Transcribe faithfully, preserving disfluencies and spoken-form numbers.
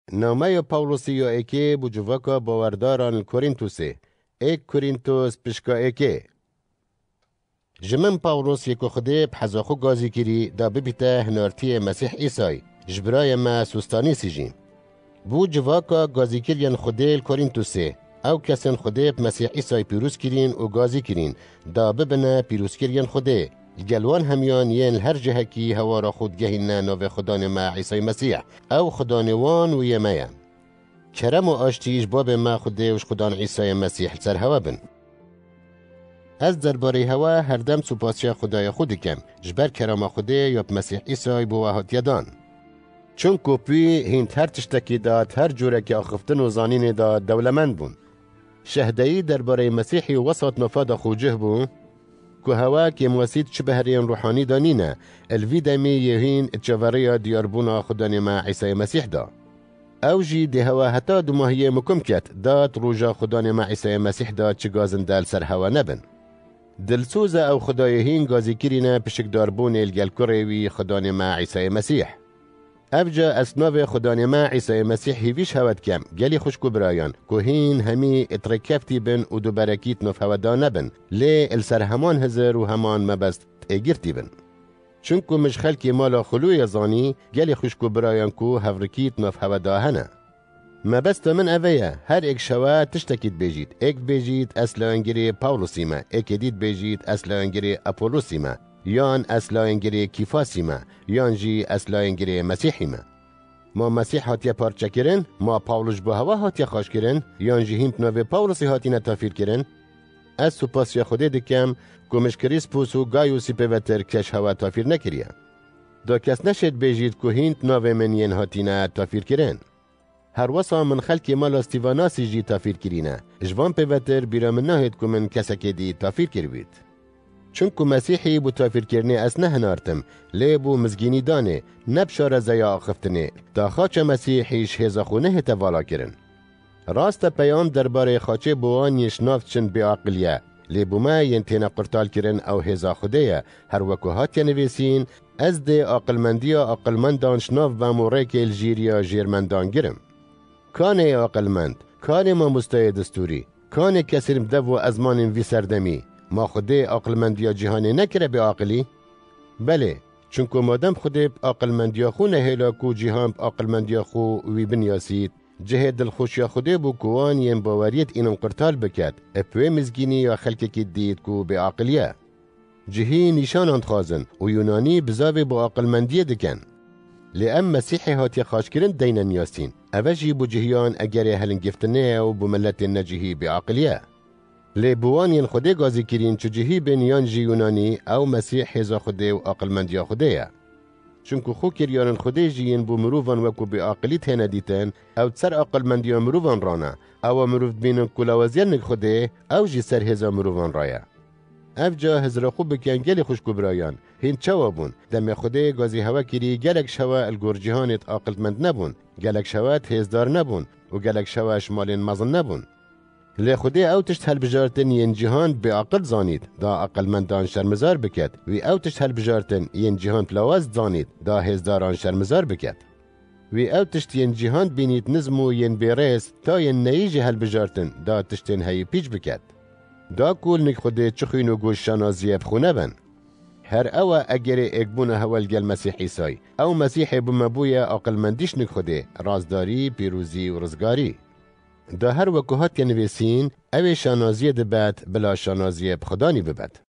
نامه پاولوسی ایکی بو جواکا باورداران کورینتوسه ایک کورینتوس پشکا ایکی جمن پاولوس یکو خده بحزاخو گازی کری دا ببیته هنارتی مسیح ایسای جبرای ما سوستانی سیجیم بو جواکا گازی کرین خده کورینتوسه او کسن خده مسیح ایسای پیروز کرین و گازی کرین دا ببنه پیروز کرین خده گلوان همیان ین هر جهکی هوارا خود گهینه نو خدان ما عیسی مسیح او خدانوان و یمه کرم و آشتیش باب ما خوده وش خدان عیسی مسیح سر هوا بن از درباره هوا هر دم سپاسیا خدای خود کم جبر کرم خوده یا مسیح عیسی بو وحات یدان چون کوپی هین هر تشتکی داد هر جوره که آخفتن و زانین داد دولمند بون شهدهی درباره مسیحی وسط نفاد خوجه بون که هوا که موسید چه بهرین روحانی دانینه الوی دمی یهین اتجاوریا دیاربونا خدان ما عیسی مسیح دا او جی ده هوا حتی دو ماهیه مکم کت داد روژا خدان ما عیسی مسیح دا چه گازن دل سر هوا نبن دلسوز او خدایهین گازی کرینه پشک داربون الگل کروی خدان ما عیسی مسیح افجا اسناف خدان ما عیسی مسیح هیویش هود کم گلی خوشکو برایان که هین همی اترکفتی بن و دو برکیت نف هودا نبن لی السر همان هزر و همان مبست اگرتی بن چونکو مش خلکی مالا خلوی زانی گلی خوشکو برایان کو هفرکیت نف هودا هنه مبست من اوه هر ایک شوا تشتکید بیجید ایک بیجید اصلا انگری پاولوسیما ایک دید بیجید اصلا انگری اپولوسیما یان اصلا انگری کیفاسیما یان جی اصلا انگری مسیحیما ما مسیح هاتیا پارچه کرن ما پاولوش با هوا هاتیا خاش کرن یان جی هیمت نوه پاولوسی هاتی نتافیر کرن از سپاسی خوده دکم کمش کریسپوس و گایوسی پیوتر کش هوا تافیر نکریا دا کس نشد بیجید که هینت نوه من ین هاتی نتافیر کرن هر وصا من خلکی مال استیواناسی جی تافیر کرینه جوان پیوتر بیرا من نهید که من کسک دی تافیر کروید چونکو مسیحی بو تافیر کرنه اس نه هنارتم لی بو مزگینی دانه نبشار زیا آخفتنه تا خاچ مسیحیش هزا خونه هتا والا کرن راست پیام درباره خاچه بوان یشنافت چن بی عقلیه لی بو ما ینتینا قرطال کرن او هزا خوده هر وکوهات ینویسین از ده عقلمندی عقلمندان شناف و موریک الجیریا جیرمندان گرم کانه عقلمند کانه ما مستای دستوری کانه کسیم دو و ازمان وی سردمی ما خوده عقلمندی جهانی نکره به عقلی؟ بله چونکو مادم خوده عقلمندی خو نهیلا کو جهان عقلمندی خو وی بنیاسید جه دلخوشی خوده بو کوان ین باوریت اینم قرطال بکد اپوه مزگینی یا خلکی که دید کو به عقلیه جهی نشان اندخازن و یونانی بزاوی با عقلمندی دکن لأم مسیحی هاتی خاش کرن دین نیاستین اوجی بو جهیان اگر هلن گفتنه و بو ملت نجهی به عقلیه لی بوان ین خوده گازی کرین چو جهی بین یان جی یونانی او مسیح هزا خوده و عقلمندی خوده یا چونکو خو کریان خوده جیین بو مروفان وکو بی عقلی تینه دیتن او سر عقلمندی مروفان رانا او مروف بینن کلاوزین نگ خوده او جی سر هزا مروفان رایا اف جا هزرا خوب بکن گلی خوشکو برایان هین چوا بون دم خوده گازی هوا کری گلک شوا الگور جهانت عقلمند نبون گلک شوا تهزدار نبون و گلک شوا شمالین مزن نبون لی خوده او تشت هل بجارتن ین جهان به عقل زانید دا عقلمندان شرمزار بکد وی او تشت هل بجارتن ین جهان پلاواز زانید دا هزداران شرمزار بکد وی او تشت ین جهان بینید نظمو ین بیرس تا ین نیجی هل بجارتن دا تشتین هی پیچ بکد دا کول نک خوده چخینو گوش شنازیه بخونه بن هر او اگر اگبون هول گل مسیحی سای او مسیحی بمبوی عقلمندیش نک خوده رازداری پیروزی و رزگاری دا هر وکوهات که نویسین اوی شانازیه دبد بلا شانازیه بخدانی ببد